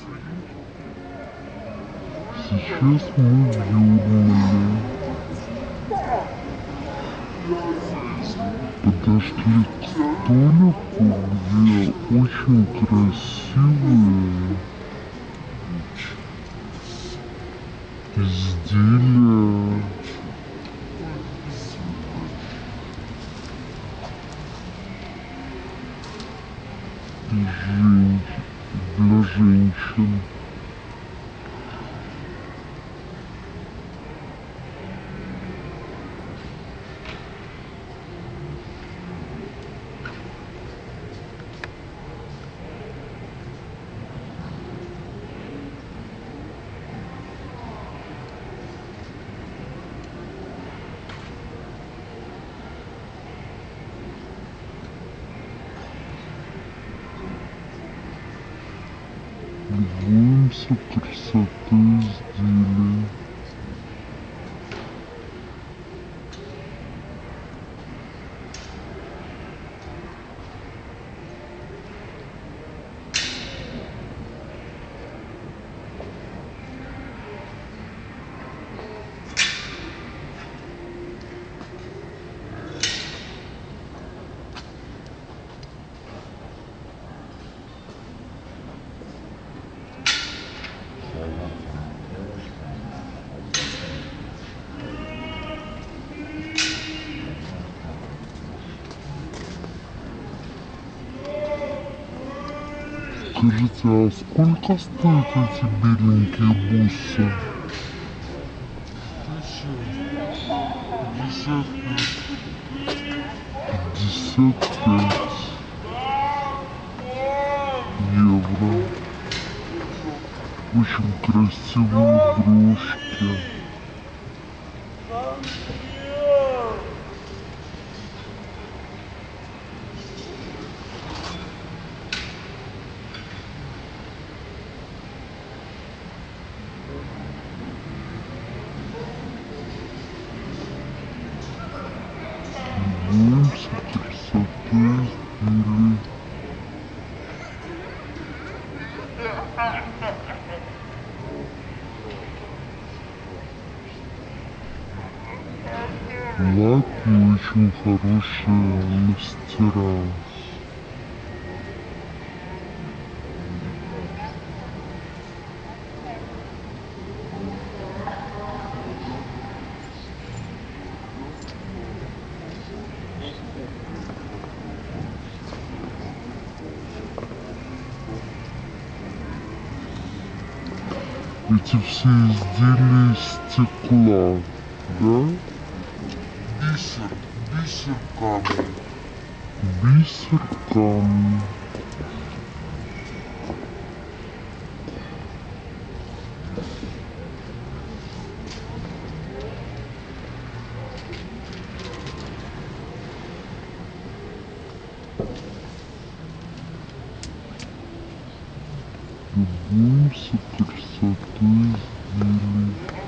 Сейчас мы в Юрмале подошли к столику, где очень красивые изделия для женщин. Любуемся красотой изделия. Скажите, а сколько стоят эти беленькие бусы? 55 евро. Очень красивые брошки. Любуемся красотой изделий. Лаки очень хорошие мастера. Эти все изделия из стекла, да? Бисер камень. Бисер камень. Любуемся красотой изделий.